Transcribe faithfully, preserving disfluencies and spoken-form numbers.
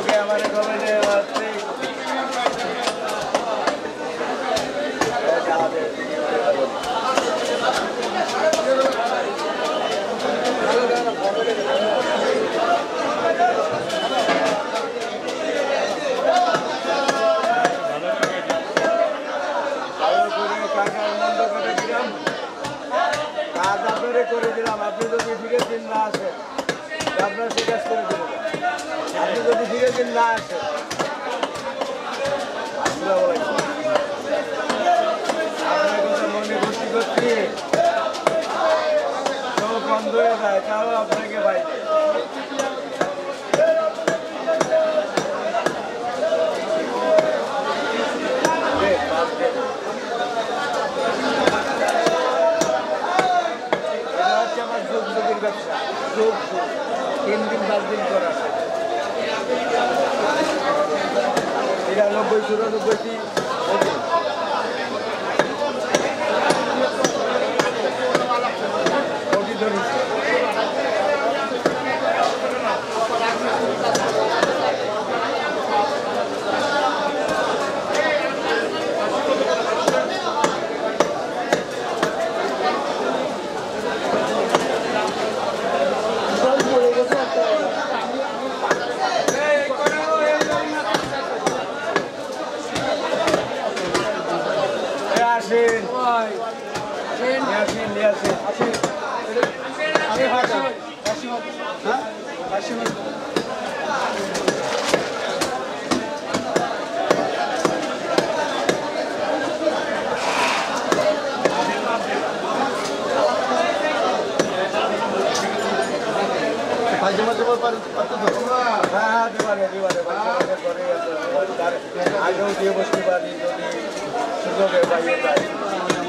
সুযোগে আমার কবে করে দিলাম আপনি যদি ফিরে দিন না আসেন আপনার সে কাজ করে দিলেন আপনি যদি ফিরে দিন না আসেন আপনার কথা মনে ভর্তি করছি সব বন্ধ হয়ে যায় তাও আপনাকে ভাই ব্যবসা যোগ তিন দিন পাঁচ দিন করা নিরানব্বই চুরানব্বইটি আগেও দিয়ে বসতে পারি যদি সুযোগে বাইরে